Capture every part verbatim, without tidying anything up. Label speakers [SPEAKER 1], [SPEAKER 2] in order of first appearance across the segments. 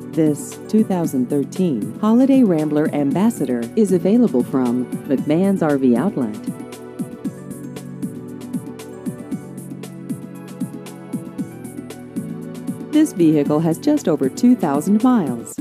[SPEAKER 1] This two thousand thirteen Holiday Rambler Ambassador is available from McMahon's R V Outlet. This vehicle has just over two thousand miles.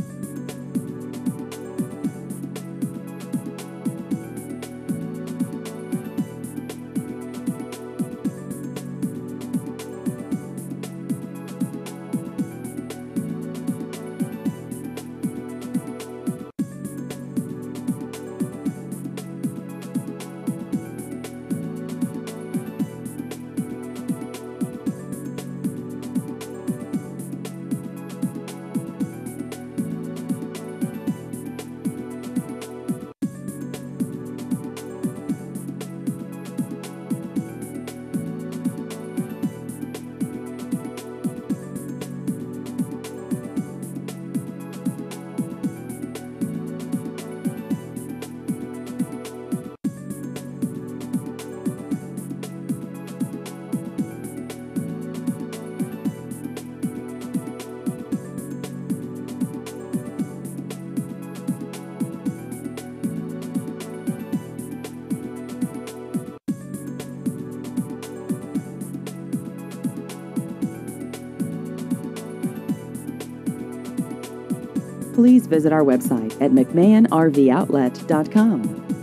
[SPEAKER 1] Please visit our website at mcmahon r v outlet dot com.